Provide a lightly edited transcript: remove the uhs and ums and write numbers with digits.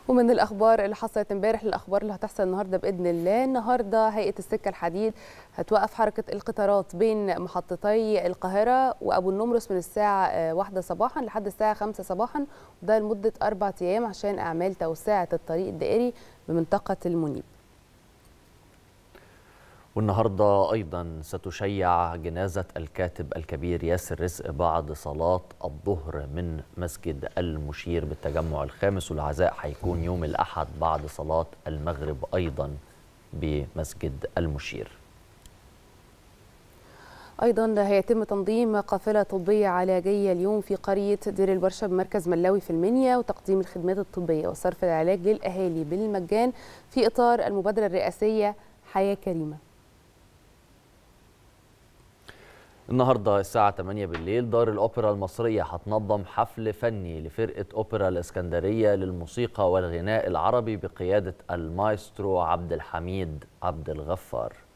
ومن الأخبار اللي حصلت امبارح للأخبار اللي هتحصل النهارده بإذن الله. النهارده هيئة السكة الحديد هتوقف حركة القطارات بين محطتي القاهرة وأبو النمرس من الساعة 1 صباحا لحد الساعة 5 صباحا، وده لمدة 4 أيام عشان أعمال توسعة الطريق الدائري بمنطقة المنيب. والنهارده أيضا ستشيع جنازة الكاتب الكبير ياسر رزق بعد صلاة الظهر من مسجد المشير بالتجمع الخامس، والعزاء هيكون يوم الأحد بعد صلاة المغرب أيضا بمسجد المشير. أيضا هيتم تنظيم قافلة طبية علاجية اليوم في قرية دير البرشا بمركز ملاوي في المنيا، وتقديم الخدمات الطبية وصرف العلاج للأهالي بالمجان في إطار المبادرة الرئاسية حياة كريمة. النهارده الساعة 8 بالليل دار الأوبرا المصرية هتنظم حفل فني لفرقة أوبرا الإسكندرية للموسيقى والغناء العربي بقيادة المايسترو عبد الحميد عبد الغفار.